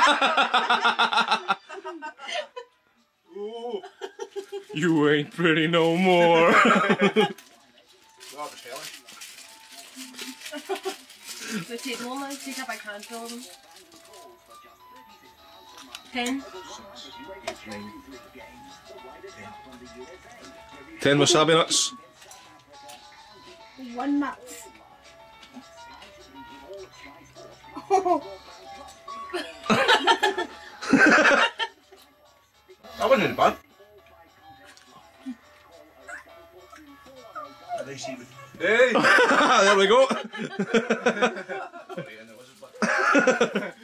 You ain't pretty no more. So take more now, take a big handful of them. 10. 10 wasabi nuts. 1 nut. That wasn't bad. Hey! There we go.